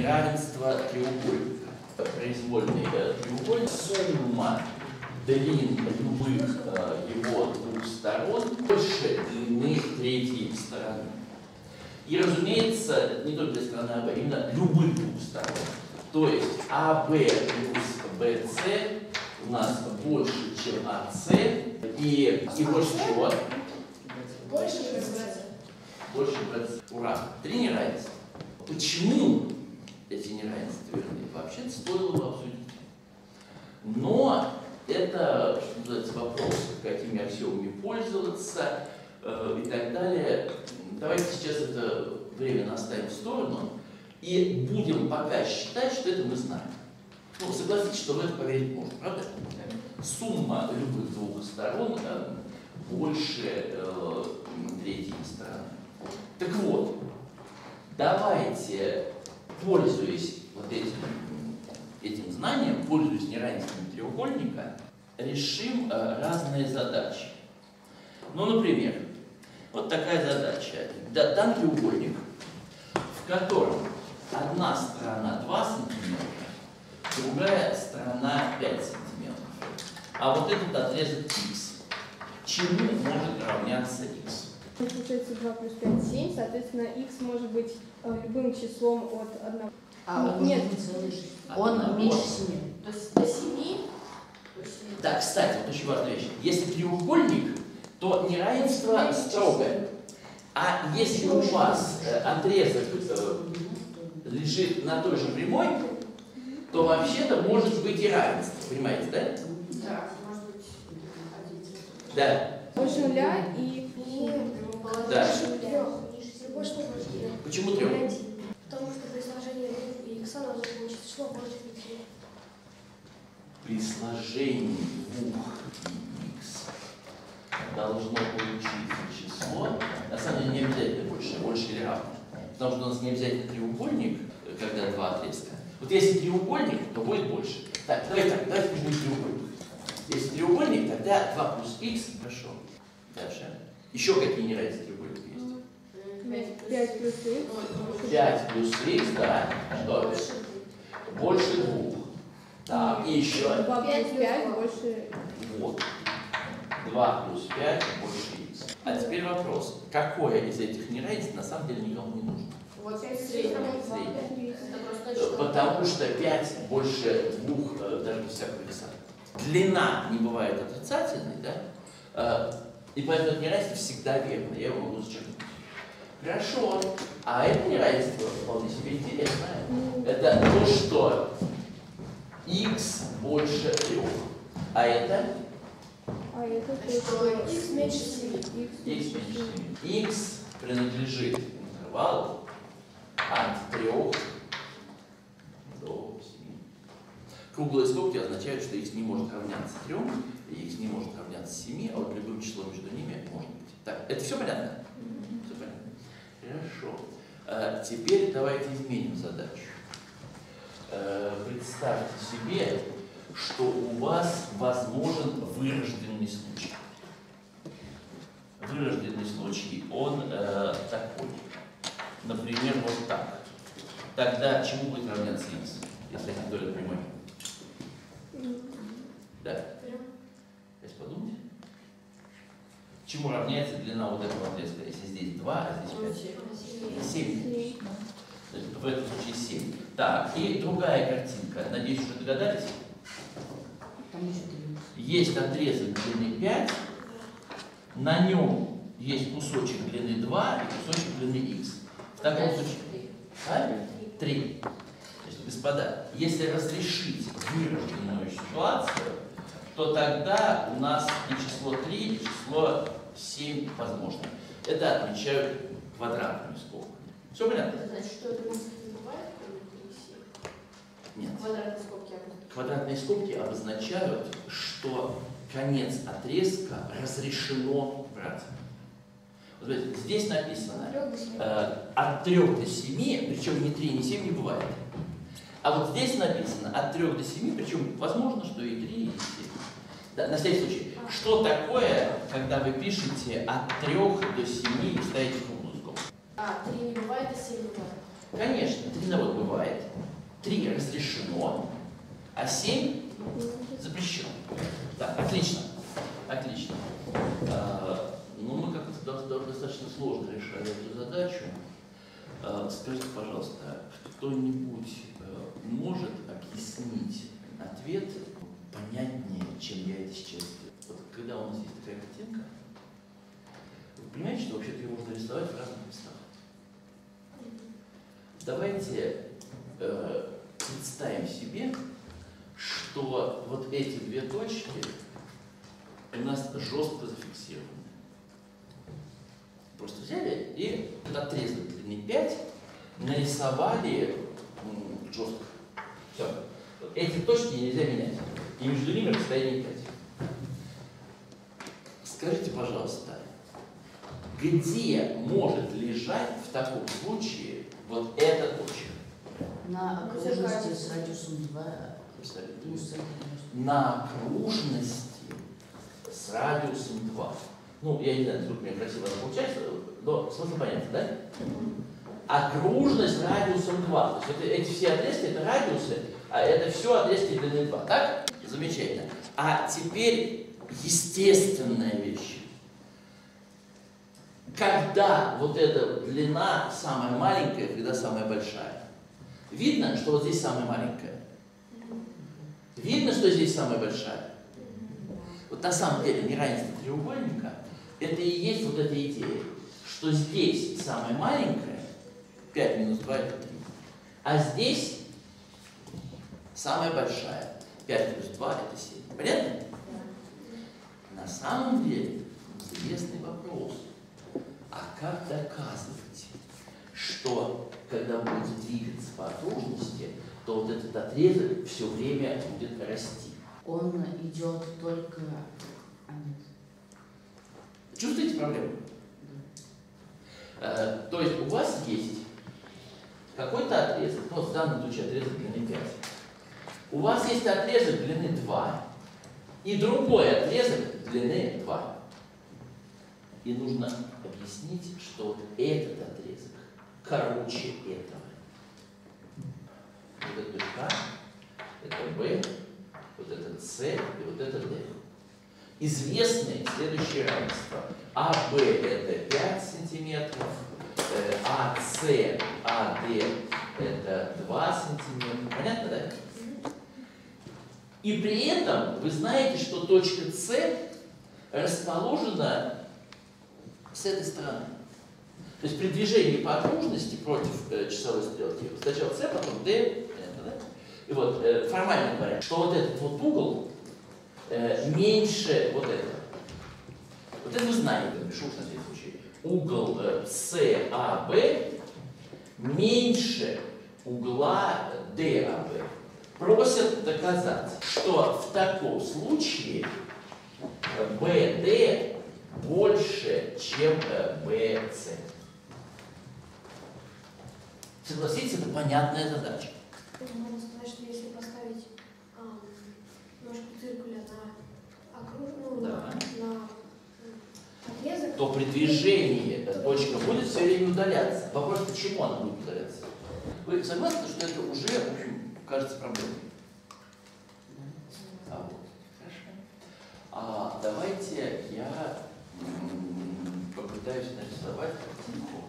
неравенство треугольника. Произвольный треугольник, сумма длин любых его двух сторон больше длины третьей стороны. И, разумеется, не только для стороны АБ, именно любых двух сторон. То есть АБ плюс БС у нас больше, чем АС, и больше чего? Больше БС. Больше БС. Ура! Три неравенства. Почему эти неравенства верны? Вообще-то стоило бы обсудить. Но это, что называется, вопрос, какими аксиомами пользоваться и так далее. Давайте сейчас это время оставим в сторону и будем пока считать, что это мы знаем. Ну, согласитесь, что в это поверить можно, правда? Сумма любых двух сторон больше третьей стороны. Так вот, давайте, пользуясь вот этим знанием, пользуясь неравенством треугольника, решим разные задачи. Ну, например, вот такая задача. Дан треугольник, в котором одна сторона 2 см, другая сторона 5 см. А вот этот отрезок x. Чему может равняться x? Получается 2 плюс 5, 7, соответственно, x может быть любым числом от 1. Он нет, он меньше 7. То есть до 7. Да, кстати, вот очень важная вещь. Если треугольник, то неравенство строгое. А если у вас отрезок лежит на той же прямой, то вообще-то может быть и равенство. Понимаете, да? Да, может быть. Да. Больше нуля и Да. Больше нуля. Почему трех? Потому что при сложении икса нужно получить число больше 5. При сложении двух x должно получиться число, на самом деле не обязательно больше или равно. Потому что у нас не обязательно треугольник, когда два отрезка. Вот если треугольник, то будет больше. Так, давайте будет треугольник. Если треугольник, тогда 2 плюс x, хорошо. Дальше. Еще какие неравенства треугольника есть? 5 плюс x. 5 плюс x, да. Что? Больше 2. Так, и еще. 2 плюс 5 больше. Вот. 2 плюс 5 больше x. А теперь вопрос. Какое из этих неравенств на самом деле никому не нужно? Вот Среднее. Потому что 5 больше 2 даже без всякого веса. Длина не бывает отрицательной, да? И поэтому это неравенство всегда верно. Я его могу зачеркнуть. Хорошо. А это неравенство вполне себе интересное. Это то, что x больше 3. А это? А это Что x меньше 7. X меньше 7. X принадлежит интервалу от 3 до 7. Круглые скобки означают, что x не может равняться 3, и x не может равняться 7, а вот любым числом между ними может быть. Так, это все понятно? Все понятно. Хорошо. Теперь давайте изменим задачу. Представьте себе, что у вас возможен вырожденный случай. Вырожденный случай, он такой. Например, вот так. Тогда чему будет равняться x, если это доля прямой? Да? Сейчас подумайте. Чему равняется длина вот этого отрезка? Если здесь 2, а здесь 5? 7. В этом случае 7. Так, и другая картинка. Надеюсь, уже догадались? Есть отрезок длины 5, на нем есть кусочек длины 2 и кусочек длины x. В таком случае... 3. Значит, господа, если разрешить вырожденную ситуацию, то тогда у нас и число 3, и число 7 возможно. Это отмечают квадратную скобку. Все понятно? Это значит, что это не бывает, Нет. квадратные скобки. Квадратные скобки обозначают, что конец отрезка разрешено брать. Вот смотрите, здесь написано от 3 до 7, причем ни 3, ни 7 не бывает. А вот здесь написано от 3 до 7, причем возможно, что и 3, и 7. Да, на всякий случай, что такое, когда вы пишете от 3 до 7 и ставите круглую скобку? 3 не бывает, а 7 бывает. Конечно, 3 наоборот бывает. телефон, а 7 запрещен. Так, отлично. Отлично. Ну, мы как-то достаточно сложно решали эту задачу. Скажите, пожалуйста, кто-нибудь может объяснить ответ понятнее, чем я это сейчас делаю? Вот когда у нас есть такая картинка, вы понимаете, что вообще-то ее можно рисовать в разных местах? Давайте представим себе, что вот эти две точки у нас жестко зафиксированы. Просто взяли и этот отрезок длины 5 нарисовали жестко. Все. Эти точки нельзя менять. И между ними расстояние 5. Скажите, пожалуйста, где может лежать в таком случае вот эта точка? На окружности с радиусом 2 плюс 1. На окружности с радиусом 2. Ну, я не знаю, насколько у меня красиво она получается, но смысл понятен, да? Окружность радиусом 2. То есть эти все отрезки, это радиусы, а это все отрезки длины 2, так? Замечательно. А теперь естественная вещь. Когда вот эта длина самая маленькая, когда самая большая? Видно, что вот здесь самая маленькая? Видно, что здесь самая большая? Вот на самом деле неравенство треугольника — это и есть вот эта идея, что здесь самая маленькая, 5 минус 2 это 3, а здесь самая большая, 5 плюс 2 это 7. Понятно? На самом деле интересный вопрос. А как доказывать, что когда будет двигаться по окружности, то вот этот отрезок все время будет расти? Он идет только... Чувствуете проблему? То есть у вас есть какой-то отрезок, ну, в данном случае отрезок длины 5. У вас есть отрезок длины 2 и другой отрезок длины 2. И нужно объяснить, что вот этот отрезок короче этого. Вот это точка А, это Б, вот это С и вот это Д. Известны следующие равенства. АБ это 5 сантиметров, АС, АД это 2 сантиметра. Понятно, да? И при этом вы знаете, что точка С расположена с этой стороны. То есть при движении по окружности против часовой стрелки сначала С, потом Д. Понятно, да? И вот формально говоря, что вот этот вот угол меньше вот этого. Вот это вы знаете, напишу на всякий случай. Угол САБ меньше угла ДАБ. Просят доказать, что в таком случае БД больше, чем БС. Согласитесь, это понятная задача. Можно сказать, что если поставить ножку циркуля на отрезок, то при движении эта точка будет все время удаляться. Вопрос, почему она будет удаляться? Вы согласны, что это уже, в общем, кажется проблемой? Вот. Хорошо. Давайте я попытаюсь нарисовать картинку.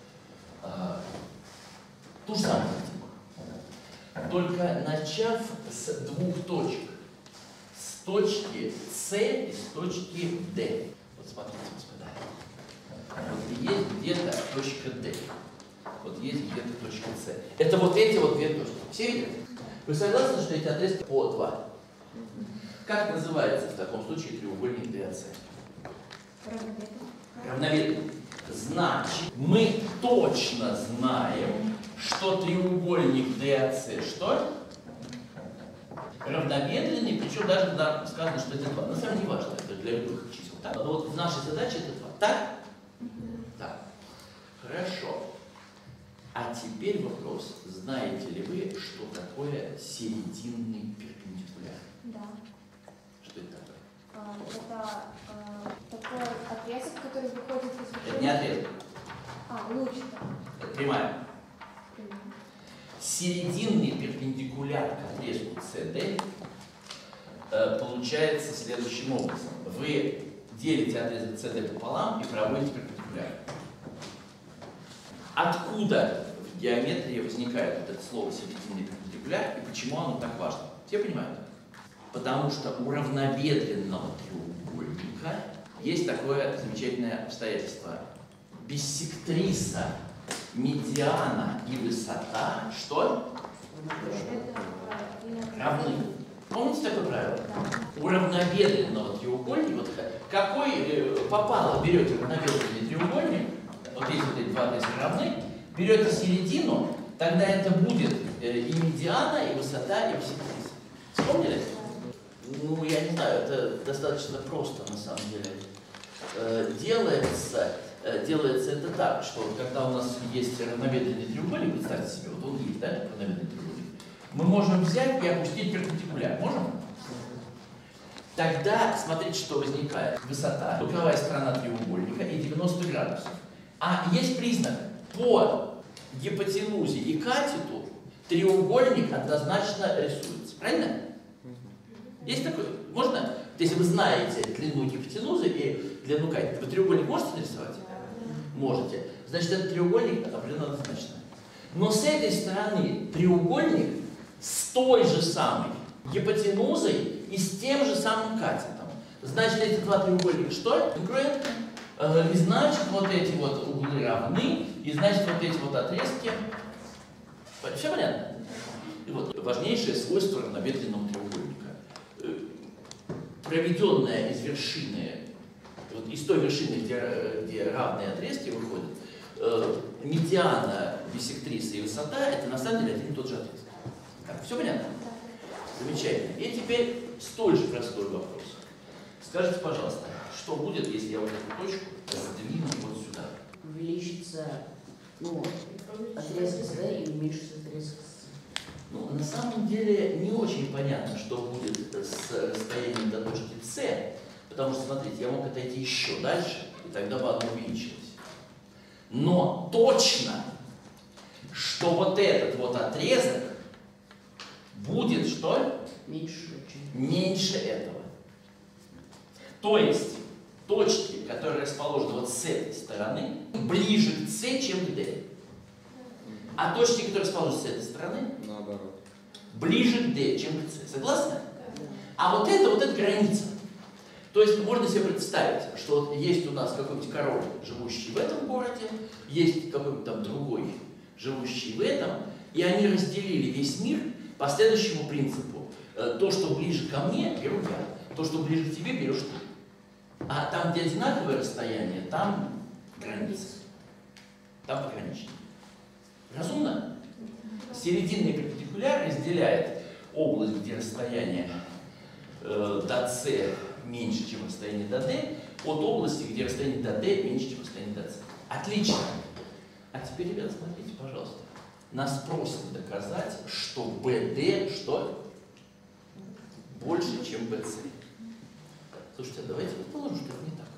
Ту же самую картинку. Только начав с двух точек. С точки С и с точки D. Вот смотрите, господа. Вот есть где-то точка D. Вот есть где-то точка С. Это вот эти вот две точки. Все видят? Вы согласны, что эти отрезки по 2? Как называется в таком случае треугольник DAC? Равновесный. Значит, мы точно знаем, что треугольник DAC что? Равномерный, причем даже нам сказано, что это 2. На самом деле не важно, это для любых чисел. Так? Но вот в нашей задаче это 2. Так? Так. Хорошо. А теперь вопрос. Знаете ли вы, что такое серединный перпендикуляр? Да. Что это такое? Это такой отрезок, который выходит из Это не отрезок. луч. Это прямая. серединный перпендикуляр к отрезку CD получается следующим образом. Вы делите отрезок CD пополам и проводите перпендикуляр. Откуда в геометрии возникает вот это слово серединный перпендикуляр и почему оно так важно? Все понимают? Потому что у равнобедренного треугольника есть такое замечательное обстоятельство. Биссектриса, медиана и высота, что? Равны. Помните такое правило? У равнобедренного треугольника, вот какой попало, берете равнобедренный треугольник, вот здесь вот эти два отрезка равны, берете середину, тогда это будет и медиана, и высота, и биссектриса. Вспомнили? Ну, я не знаю, это достаточно просто на самом деле. Делается это так, что когда у нас есть равнобедренный треугольник, представьте себе, вот он есть, да, равнобедренный треугольник, мы можем взять и опустить перпендикуляр. Можем? Тогда смотрите, что возникает. Высота, боковая сторона треугольника и 90 градусов. А есть признак. По гипотенузе и катету треугольник однозначно рисуется. Правильно? Есть такое? Можно? Если вы знаете длину гипотенузы и длину катета, вы треугольник можете нарисовать? Можете. Значит, этот треугольник определенно однозначно. Но с этой стороны треугольник с той же самой гипотенузой и с тем же самым катетом. Значит, эти два треугольника что? Конгруентны. И значит, вот эти вот углы равны, и значит, вот эти вот отрезки. Все понятно? И вот важнейшее свойство равнобедренного треугольника. Проведенная из вершины, вот из той вершины, где равные отрезки выходят, медиана, биссектриса и высота, это на самом деле один и тот же отрезок. Все понятно? Замечательно. И теперь столь же простой вопрос. Скажите, пожалуйста, что будет, если я вот эту точку сдвину вот сюда? Увеличится, отрезок CD и уменьшится отрезок C. Ну, на самом деле не очень понятно, что будет с расстоянием до точки С, потому что, смотрите, я мог отойти еще дальше, и тогда бы оно увеличилось. Но точно, что вот этот вот отрезок будет что? Меньше этого. То есть точки, которые расположены вот с этой стороны, ближе к С, чем к D. А точки, которые расположены с этой стороны, наоборот, ближе к D, чем к С. Согласны? А вот это граница. То есть можно себе представить, что вот есть у нас какой-нибудь король, живущий в этом городе, есть какой-нибудь там другой, живущий в этом, и они разделили весь мир по следующему принципу. То, что ближе ко мне, беру я. То, что ближе к тебе, берешь ты. А там, где одинаковое расстояние, там граница. Там пограничник. Разумно? Серединный перпендикуляр разделяет область, где расстояние до С меньше, чем расстояние до D, от области, где расстояние до D меньше, чем расстояние до С. Отлично. А теперь, ребята, смотрите, пожалуйста. Нас просят доказать, что BD что? Больше, чем BC. Слушайте, давайте предположим, что это не так.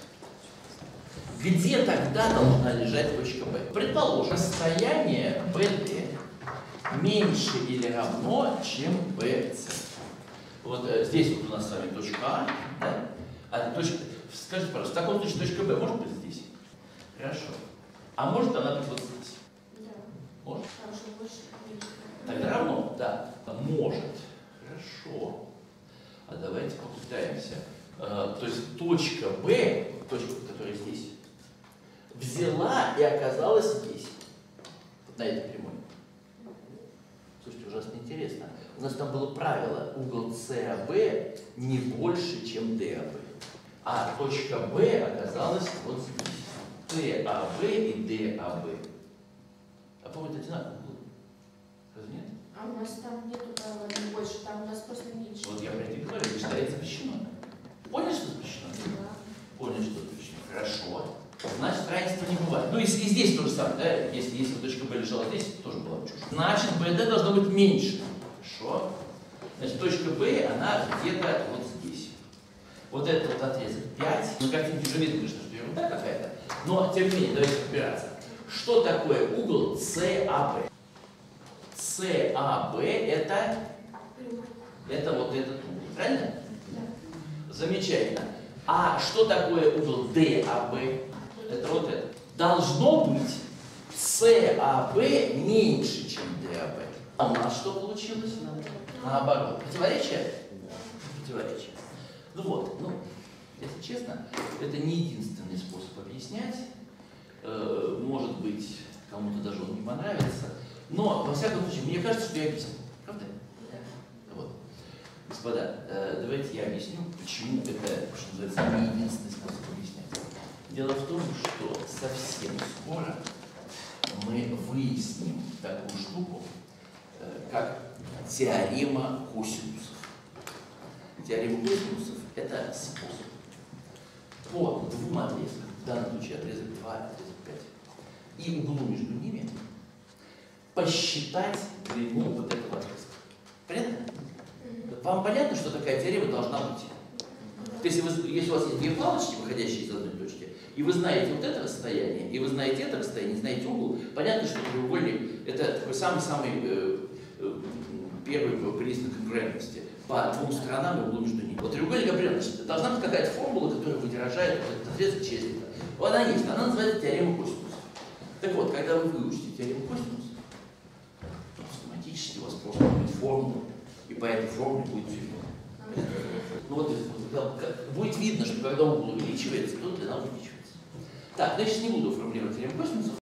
Где тогда должна лежать точка B? Предположим, расстояние BD меньше или равно, чем BC. Вот здесь вот у нас с вами точка А, да? А точка, скажите, пожалуйста, в таком случае точка B может быть здесь? Хорошо. А может она быть вот здесь? Да. Может? Хорошо, больше. Тогда равно? Да. Может. Хорошо. А давайте попытаемся. То есть точка B, точка, которая здесь, взяла и оказалась здесь. Вот на этой прямой. Слушайте, ужасно интересно. У нас там было правило, угол CAB не больше, чем DAB. А точка B оказалась вот здесь. CAB и DAB. А по-моему, это одинаково было. Разве нет? А у нас там нету правила не больше, там у нас просто меньше. Вот я про это говорю, считается запрещено. Поняли, что запрещено? Да. Поняли, что запрещено. Хорошо. Значит, равенства не бывает. Ну и здесь то же самое, да? Если точка B лежала здесь, тоже была чушь. Значит, BD должно быть меньше. Хорошо. Значит, точка B, она где-то вот здесь. Вот этот вот отрезок 5. На картинке уже видно, что ерунда какая-то. Но, тем не менее, давайте разбираться. Что такое угол CAB? САБ это вот этот угол, правильно? Замечательно. А что такое угол ДАБ? Это вот это. Должно быть САБ меньше, чем ДАБ. А у нас что получилось? Наоборот. Противоречие? Противоречие. Ну вот, если честно, это не единственный способ объяснять. Может быть, кому-то даже он не понравится. Но, во всяком случае, мне кажется, что я объяснил. Правда? Вот. Господа, давайте я объясню, почему это, что называется, не единственный способ объяснять. Дело в том, что совсем скоро мы выясним такую штуку, как теорема косинусов. Теорема косинусов – это способ по двум отрезкам, в данном случае отрезок 2, отрезок 5, и углу между ними посчитать длину вот этого отрезка. Понятно? Вам понятно, что такая теорема должна быть? Если у вас есть две палочки, выходящие из одной точки, и вы знаете вот это расстояние, и вы знаете это расстояние, знаете угол, понятно, что треугольник – это такой самый-самый первый признак конкурентности по двум сторонам и углу между ними. Вот треугольник определенно, значит, должна быть какая-то формула, которая выражает вот этот отрезок через это. Вот она есть, она называется теорема косинуса. Так вот, когда вы выучите теорему косинуса, то автоматически у вас просто будет формула, и по этой формуле будет все видно. Ну вот, будет видно, что когда угол увеличивается, то длина увеличивается. Так, значит, не буду формулировать теорему косинуса.